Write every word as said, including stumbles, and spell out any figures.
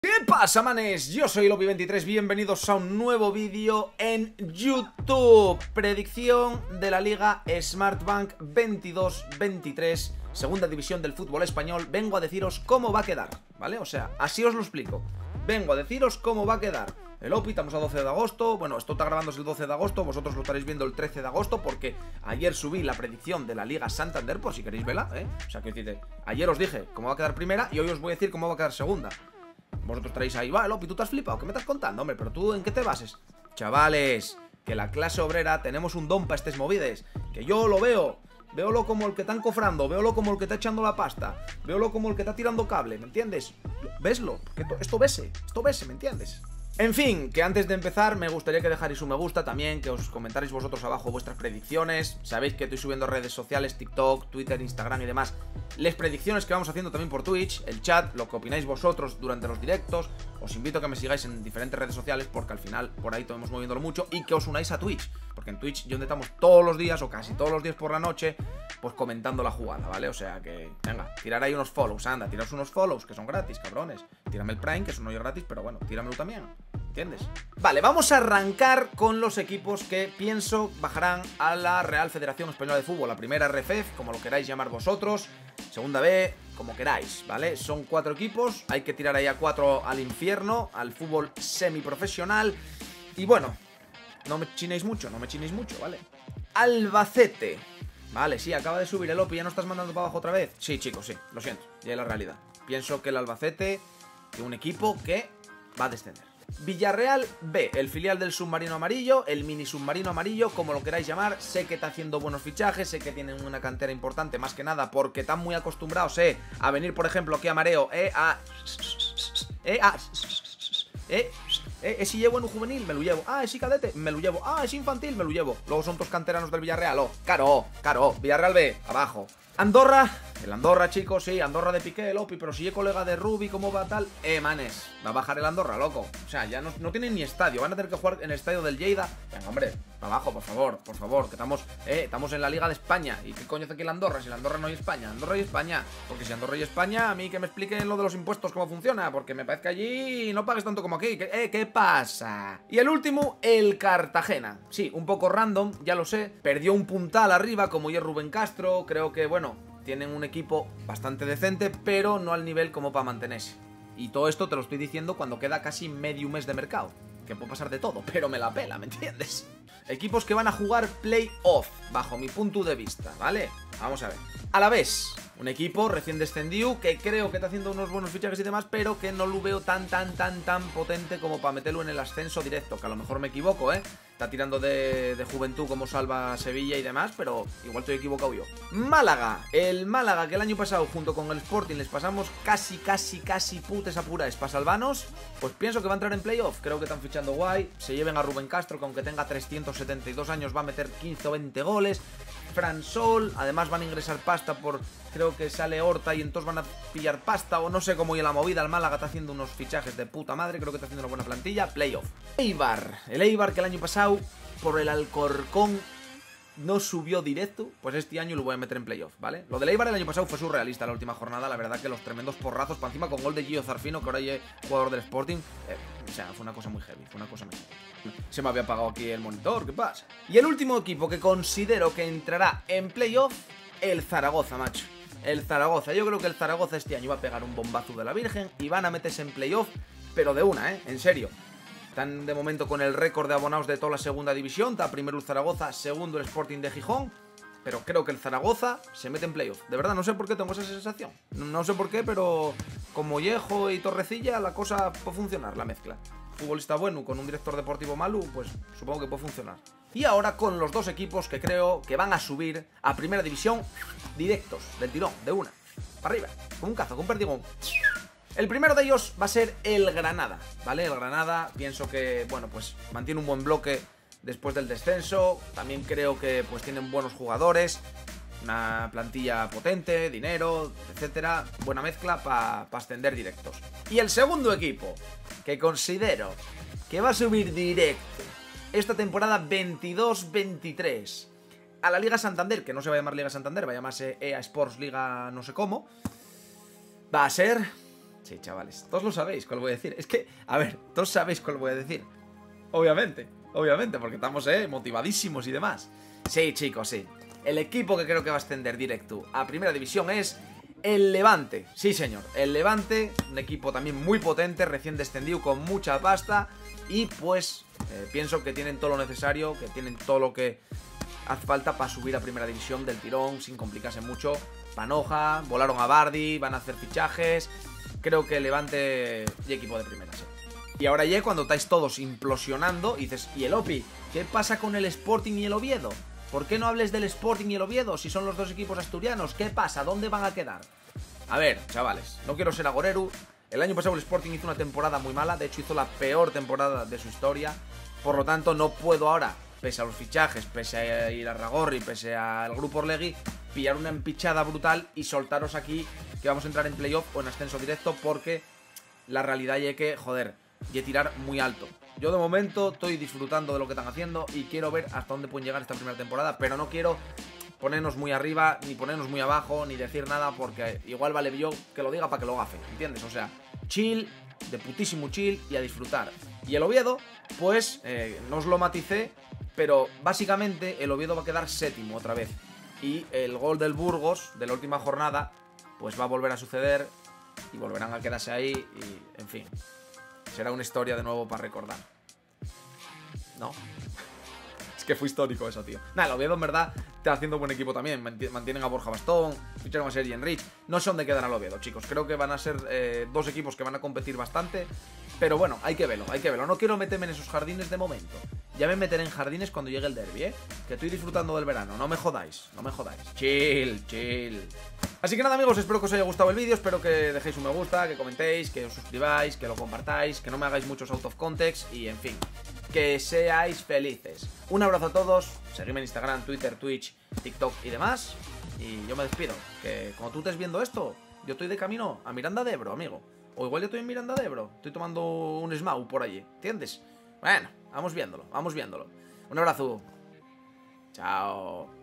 ¿Qué pasa, manes? Yo soy Lopi veintitrés, bienvenidos a un nuevo vídeo en YouTube. Predicción de la Liga Smartbank veintidós veintitrés, segunda división del fútbol español. Vengo a deciros cómo va a quedar, ¿vale? O sea, así os lo explico. Vengo a deciros cómo va a quedar. El Lopi, estamos a doce de agosto, bueno, esto está grabándose el doce de agosto, vosotros lo estaréis viendo el trece de agosto porque ayer subí la predicción de la Liga Santander, por si queréis verla, ¿eh? O sea, que decir, ayer os dije cómo va a quedar primera y hoy os voy a decir cómo va a quedar segunda. Vosotros estaréis ahí, va, Lopi, ¿tú te has flipado? ¿Qué me estás contando, hombre? ¿Pero tú en qué te bases? Chavales, que la clase obrera tenemos un don para estos movides. Que yo lo veo. Veolo como el que está encofrando, veolo como el que está echando la pasta, veolo como el que está tirando cable, ¿me entiendes? Veslo, que esto vese, esto vese, ¿me entiendes? En fin, que antes de empezar me gustaría que dejarais un me gusta también, que os comentarais vosotros abajo vuestras predicciones. Sabéis que estoy subiendo a redes sociales, TikTok, Twitter, Instagram y demás, las predicciones que vamos haciendo también por Twitch, el chat, lo que opináis vosotros durante los directos. Os invito a que me sigáis en diferentes redes sociales porque al final por ahí estamos moviéndolo mucho y que os unáis a Twitch, porque en Twitch yo estamos todos los días o casi todos los días por la noche pues comentando la jugada, ¿vale? O sea que, venga, tirar ahí unos follows, anda, tiraos unos follows que son gratis, cabrones. Tírame el Prime, que eso no es gratis, pero bueno, tíramelo también, ¿entiendes? Vale, vamos a arrancar con los equipos que pienso bajarán a la Real Federación Española de Fútbol. La primera R F E F, como lo queráis llamar vosotros, segunda B, como queráis, ¿vale? Son cuatro equipos, hay que tirar ahí a cuatro al infierno, al fútbol semiprofesional. Y bueno, no me chinéis mucho, no me chinéis mucho, ¿vale? Albacete. Vale, sí, acaba de subir el Lopi, ¿ya no estás mandando para abajo otra vez? Sí, chicos, sí, lo siento, ya es la realidad. Pienso que el Albacete es un equipo que va a descender. Villarreal B, el filial del submarino amarillo, el mini submarino amarillo, como lo queráis llamar. Sé que está haciendo buenos fichajes, sé que tienen una cantera importante, más que nada porque están muy acostumbrados, eh, a venir, por ejemplo, aquí a Mareo, eh, a... Eh, a... Eh... Eh, es si llevo en un juvenil, me lo llevo. Ah, es si cadete, me lo llevo. Ah, es infantil, me lo llevo. Luego son todos canteranos del Villarreal, oh. Caro, caro. Villarreal B, abajo. Andorra, el Andorra, chicos, sí, Andorra de Piqué, Lopi, pero si es colega de Rubi, ¿cómo va tal? Eh, manes, va a bajar el Andorra, loco. O sea, ya no, no tienen ni estadio, van a tener que jugar en el estadio del Lleida. Venga, hombre, para abajo, por favor, por favor, que estamos, eh, estamos en la Liga de España. ¿Y qué coño hace aquí el Andorra? Si el Andorra no hay España, Andorra y España. Porque si Andorra y España, a mí que me expliquen lo de los impuestos, cómo funciona, porque me parece que allí no pagues tanto como aquí. ¿Qué, eh, ¿qué pasa? Y el último, el Cartagena. Sí, un poco random, ya lo sé. Perdió un puntal arriba, como ya Rubén Castro, creo que, bueno, tienen un equipo bastante decente, pero no al nivel como para mantenerse. Y todo esto te lo estoy diciendo cuando queda casi medio mes de mercado. Que puede pasar de todo, pero me la pela, ¿me entiendes? Equipos que van a jugar playoff, bajo mi punto de vista, ¿vale? Vamos a ver. Alavés, un equipo recién descendido que creo que está haciendo unos buenos fichajes y demás, pero que no lo veo tan, tan, tan, tan potente como para meterlo en el ascenso directo. Que a lo mejor me equivoco, ¿eh? Está tirando de, de juventud como salva Sevilla y demás, pero igual estoy equivocado yo. Málaga, el Málaga que el año pasado junto con el Sporting les pasamos casi, casi, casi putes apuraes para salvarnos, pues pienso que va a entrar en playoff. Creo que están fichando guay, se lleven a Rubén Castro, que aunque tenga trescientos setenta y dos años va a meter quince o veinte goles. Fransol, además van a ingresar pasta por, creo que sale Horta y entonces van a pillar pasta o no sé cómo y la movida. El Málaga está haciendo unos fichajes de puta madre, creo que está haciendo una buena plantilla. Playoff. Eibar, el Eibar que el año pasado por el Alcorcón no subió directo, pues este año lo voy a meter en playoff, ¿vale? Lo del Eibar el año pasado fue surrealista la última jornada, la verdad que los tremendos porrazos, para encima con gol de Gio Zarfino, que ahora ya es jugador del Sporting, eh, o sea, fue una cosa muy heavy, fue una cosa muy heavy. Se me había apagado aquí el monitor, ¿qué pasa? Y el último equipo que considero que entrará en playoff, el Zaragoza, macho. El Zaragoza, yo creo que el Zaragoza este año va a pegar un bombazo de la Virgen y van a meterse en playoff, pero de una, ¿eh? En serio. Están de momento con el récord de abonados de toda la segunda división. Está primero el Zaragoza, segundo el Sporting de Gijón. Pero creo que el Zaragoza se mete en playoff. De verdad, no sé por qué tengo esa sensación. No sé por qué, pero como Mollejo y Torrecilla, la cosa puede funcionar, la mezcla. Futbolista bueno con un director deportivo malo, pues supongo que puede funcionar. Y ahora con los dos equipos que creo que van a subir a primera división directos, del tirón, de una. Para arriba, con un cazo, con un perdigón. El primero de ellos va a ser el Granada, ¿vale? El Granada, pienso que, bueno, pues mantiene un buen bloque después del descenso. También creo que, pues, tienen buenos jugadores, una plantilla potente, dinero, etcétera. Buena mezcla para pa ascender directos. Y el segundo equipo, que considero que va a subir directo esta temporada veintidós veintitrés a la Liga Santander, que no se va a llamar Liga Santander, va a llamarse E A Sports Liga no sé cómo, va a ser Sí, chavales, todos lo sabéis cuál voy a decir. Es que, a ver, todos sabéis cuál voy a decir. Obviamente, obviamente, porque estamos, eh, motivadísimos y demás. Sí, chicos, sí. El equipo que creo que va a ascender directo a Primera División es el Levante. Sí, señor, el Levante, un equipo también muy potente, recién descendido, con mucha pasta. Y pues, eh, pienso que tienen todo lo necesario, que tienen todo lo que hace falta para subir a Primera División del tirón, sin complicarse mucho. Panoja, volaron a Bardi, van a hacer fichajes. Creo que Levante y equipo de primera, sí. Y ahora ya cuando estáis todos implosionando, dices, ¿y el Opi? ¿Qué pasa con el Sporting y el Oviedo? ¿Por qué no hables del Sporting y el Oviedo si son los dos equipos asturianos? ¿Qué pasa? ¿Dónde van a quedar? A ver, chavales, no quiero ser agoreru. El año pasado el Sporting hizo una temporada muy mala. De hecho hizo la peor temporada de su historia. Por lo tanto no puedo ahora, pese a los fichajes, pese a ir a Ragorri, pese al grupo Orlegui, pillar una empichada brutal y soltaros aquí que vamos a entrar en playoff o en ascenso directo, porque la realidad es que, joder, y tirar muy alto. Yo de momento estoy disfrutando de lo que están haciendo y quiero ver hasta dónde pueden llegar esta primera temporada, pero no quiero ponernos muy arriba, ni ponernos muy abajo, ni decir nada, porque igual vale yo que lo diga para que lo gafe, ¿entiendes? O sea, chill, de putísimo chill y a disfrutar. Y el Oviedo, pues, eh, no os lo maticé, pero básicamente el Oviedo va a quedar séptimo otra vez. Y el gol del Burgos de la última jornada pues va a volver a suceder y volverán a quedarse ahí y, en fin, será una historia de nuevo para recordar. ¿No? Es que fue histórico eso, tío. Nada, el Oviedo en verdad está haciendo buen equipo también. Mantienen a Borja Bastón, ficharon a Sergi Enrich. No sé dónde quedan al Oviedo, chicos. Creo que van a ser eh, dos equipos que van a competir bastante. Pero bueno, hay que verlo, hay que verlo. No quiero meterme en esos jardines de momento. Ya me meteré en jardines cuando llegue el derbi, ¿eh? Que estoy disfrutando del verano. No me jodáis, no me jodáis. Chill, chill. Así que nada, amigos, espero que os haya gustado el vídeo. Espero que dejéis un me gusta, que comentéis, que os suscribáis, que lo compartáis, que no me hagáis muchos out of context y, en fin, que seáis felices. Un abrazo a todos. Seguidme en Instagram, Twitter, Twitch, TikTok y demás. Y yo me despido. Que como tú estés viendo esto, yo estoy de camino a Miranda de Ebro, amigo. O igual yo estoy en Miranda de Ebro. Estoy tomando un Smau por allí, ¿entiendes? Bueno, vamos viéndolo, vamos viéndolo. Un abrazo. Chao.